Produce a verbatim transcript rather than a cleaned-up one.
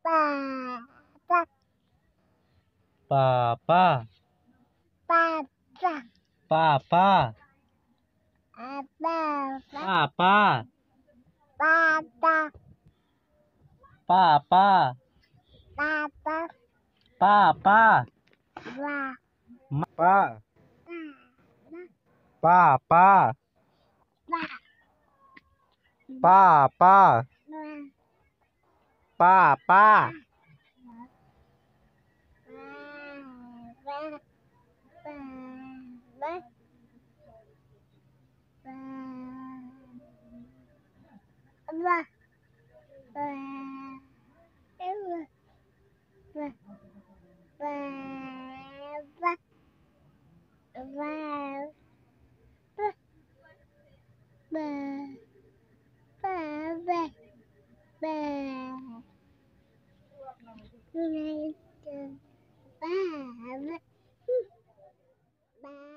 Papa, Papa, papa, Papa, apa, Papa, papa, Papa, papa, Papa, wa, Pa, pa, Papa, pa, Papa, wa, Papa, wa, wa, wa, Bye.